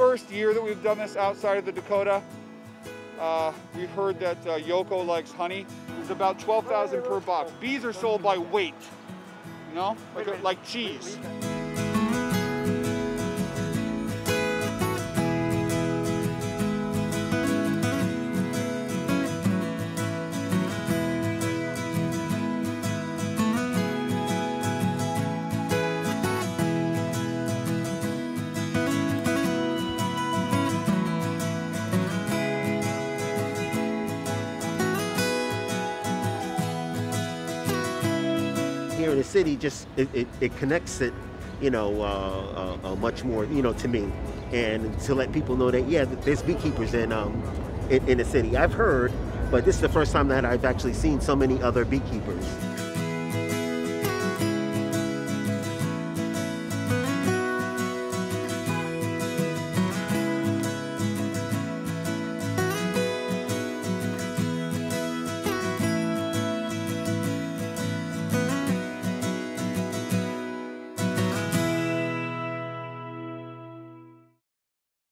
first year that we've done this outside of the Dakota. We've heard that Yoko likes honey. It's about 12,000 per box. Bees are sold by weight, you know, like cheese. Here in the city, just it connects it, you know, much more, you know, to me, and to let people know that yeah, there's beekeepers in the city. I've heard, but this is the first time that I've actually seen so many other beekeepers.